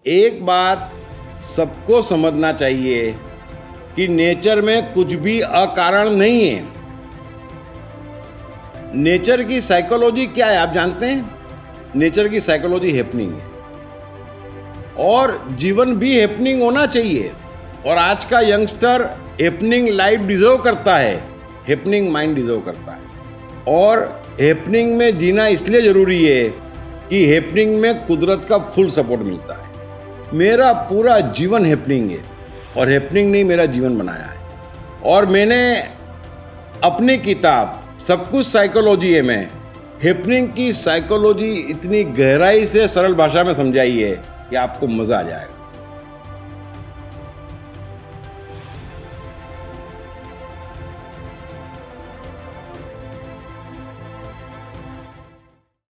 एक बात सबको समझना चाहिए कि नेचर में कुछ भी अकारण नहीं है। नेचर की साइकोलॉजी क्या है आप जानते हैं? नेचर की साइकोलॉजी हैपनिंग है, और जीवन भी हैपनिंग होना चाहिए। और आज का यंगस्टर हैपनिंग लाइफ डिजर्व करता है, हैपनिंग माइंड डिजर्व करता है। और हैपनिंग में जीना इसलिए ज़रूरी है कि हैपनिंग में कुदरत का फुल सपोर्ट मिलता है। मेरा पूरा जीवन हैपनिंग है, और हैपनिंग ने मेरा जीवन बनाया है। और मैंने अपनी किताब सब कुछ साइकोलॉजी है में हैपनिंग की साइकोलॉजी इतनी गहराई से सरल भाषा में समझाई है कि आपको मज़ा आ जाएगा।